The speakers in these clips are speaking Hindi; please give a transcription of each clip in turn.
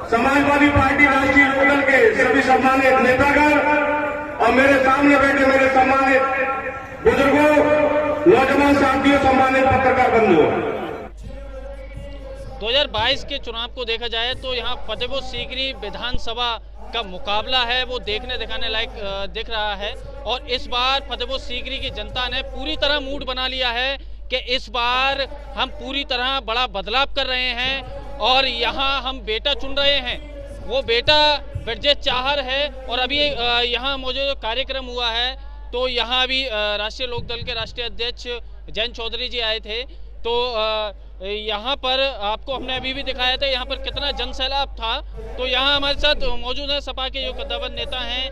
समाजवादी पार्टी राष्ट्रीय लोकदल के सभी सम्मानित नेतागण और मेरे सामने बैठे मेरे सम्मानित बुजुर्गों, नौजवान साथियों, सम्मानित पत्रकार बंधुओं, 2022 के चुनाव को देखा जाए तो यहाँ फतेहपुर सीकरी विधानसभा का मुकाबला है वो देखने दिखाने लायक दिख रहा है। और इस बार फतेहपुर सीकरी की जनता ने पूरी तरह मूड बना लिया है कि इस बार हम पूरी तरह बड़ा बदलाव कर रहे हैं और यहाँ हम बेटा चुन रहे हैं। वो बेटा ब्रजेश चाहर है। और अभी यहाँ मौजूद कार्यक्रम हुआ है तो यहाँ भी राष्ट्रीय लोकदल के राष्ट्रीय अध्यक्ष जयंत चौधरी जी आए थे। तो यहाँ पर आपको हमने अभी भी दिखाया था यहाँ पर कितना जनसैलाब था। तो यहाँ हमारे साथ मौजूद है सपा के जो कद्दावर नेता हैं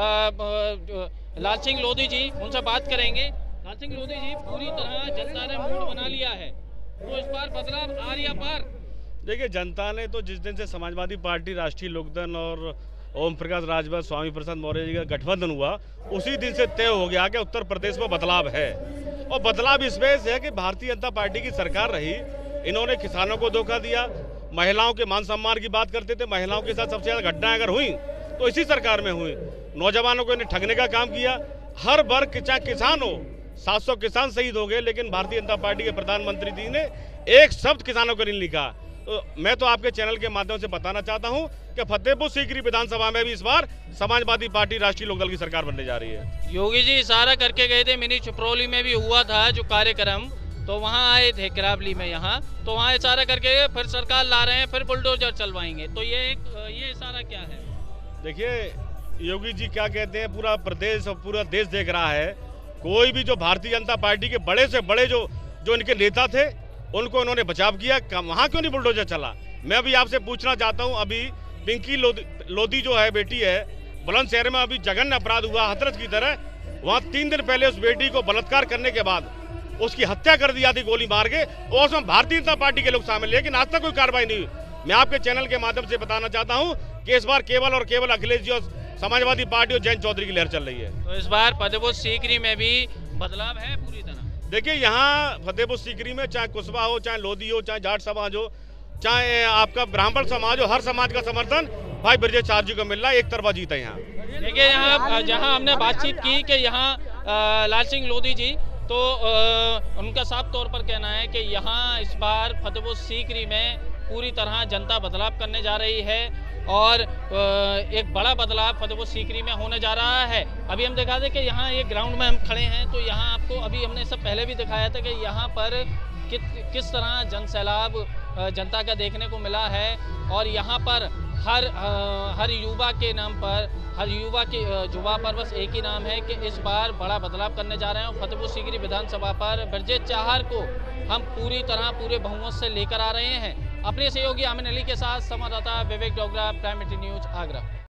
लाल सिंह लोधी जी, उनसे बात करेंगे। लाल सिंह लोधी जी, पूरी तरह जनता ने मूड बना लिया है तो इस बार बदलाव आ रही पार। देखिए, जनता ने तो जिस दिन से समाजवादी पार्टी, राष्ट्रीय लोकदल और ओम प्रकाश राजभर, स्वामी प्रसाद मौर्य जी का गठबंधन हुआ, उसी दिन से तय हो गया कि उत्तर प्रदेश में बदलाव है। और बदलाव इस वजह से है कि भारतीय जनता पार्टी की सरकार रही, इन्होंने किसानों को धोखा दिया, महिलाओं के मान सम्मान की बात करते थे, महिलाओं के साथ सबसे ज़्यादा घटनाएं अगर हुई तो इसी सरकार में हुई। नौजवानों को इन्हें ठगने का काम किया, हर वर्ग चाहे किसान हो, 700 किसान शहीद हो गए, लेकिन भारतीय जनता पार्टी के प्रधानमंत्री जी ने एक शब्द किसानों को नहीं लिखा। तो मैं तो आपके चैनल के माध्यम से बताना चाहता हूं कि फतेहपुर सीकरी विधानसभा में भी इस बार समाजवादी पार्टी, राष्ट्रीय लोकदल की सरकार बनने जा रही है। योगी जी इशारा करके गए थे, मिनी चिपरौली में भी हुआ था जो कार्यक्रम, तो वहां आए थे किरावली में, यहाँ तो वहां इशारा करके फिर सरकार ला रहे हैं, फिर बुलडोजर चलवाएंगे। तो ये इशारा क्या है? देखिए, योगी जी क्या कहते हैं, पूरा प्रदेश और पूरा देश देख रहा है। कोई भी जो भारतीय जनता पार्टी के बड़े से बड़े जो इनके नेता थे उनको इन्होंने बचाव किया, वहाँ क्यों नहीं बुलडोजर चला? मैं अभी आपसे पूछना चाहता हूँ, अभी पिंकी लोधी जो है बेटी है, बुलंदशहर में अभी जघन्य अपराध हुआ हाथरस की तरह। वहाँ 3 दिन पहले उस बेटी को बलात्कार करने के बाद उसकी हत्या कर दी जाती गोली मार के, और उसमें भारतीय जनता पार्टी के लोग शामिल, लेकिन आज तक कोई कार्रवाई नहीं हुई। मैं आपके चैनल के माध्यम से बताना चाहता हूँ कि इस बार केवल और केवल अखिलेश जी और समाजवादी पार्टी और जयंत चौधरी की लहर चल रही है। तो इस बार फतेहपुर सीकरी में भी बदलाव है पूरी तरह। देखिए, यहाँ फतेहपुर सीकरी में चाहे कुशवाहा हो, चाहे लोधी हो, चाहे जाट समाज हो, चाहे आपका ब्राह्मण समाज हो, हर समाज का समर्थन भाई ब्रजेश चाहर जी को मिल रहा है। एक तरफा जीत है यहाँ। देखिए, यहाँ जहाँ हमने बातचीत की कि यहाँ लाल सिंह लोधी जी, तो उनका साफ तौर पर कहना है कि यहाँ इस बार फतेहपुर सीकरी में पूरी तरह जनता बदलाव करने जा रही है और एक बड़ा बदलाव फतेहपुर सीकरी में होने जा रहा है। अभी हम दिखा दें कि यहाँ एक ग्राउंड में हम खड़े हैं, तो यहाँ आपको अभी हमने सब पहले भी दिखाया था कि यहाँ पर किस तरह जनसैलाब जनता का देखने को मिला है। और यहाँ पर हर युवा के नाम पर, हर युवा के जुबा पर बस एक ही नाम है कि इस बार बड़ा बदलाव करने जा रहे हैं। फतेहपुर सीकरी विधानसभा पर ब्रजेश चाहर को हम पूरी तरह पूरे बहुमत से लेकर आ रहे हैं। अपने सहयोगी आमिन अली के साथ संवाददाता Vivek Dogra, Prime Media News, Agra.